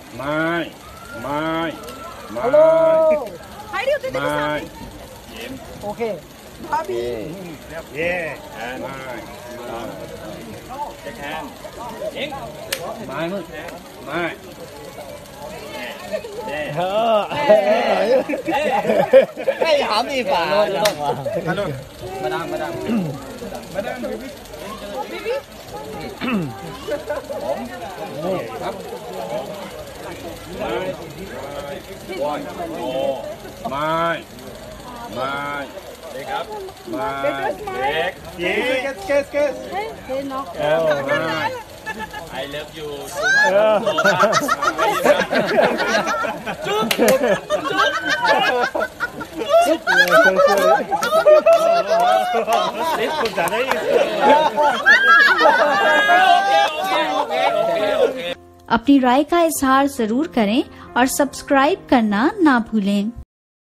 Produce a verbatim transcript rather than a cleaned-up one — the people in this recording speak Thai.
ไม่ไม่ไม่ Hello. How do you do ไม่ this? Okay. Bobby. เย่ไม่จะแคนยิงไม่มึงไม่เออไม่หอมดีฝ่ามาดามมาดามมาดามมาดามบีบีบีบีผมครับไม่วันโอ้ไม่ไม่เด็กครับไม่เด็กเย้เกสเกสเกสเฮ้ยน้องเออไม่ I love you จุ๊บจุ๊บจุ๊บนี่คุณจะได้ अपनी राय का इजहार जरूर करें और सब्सक्राइब करना ना भूलें।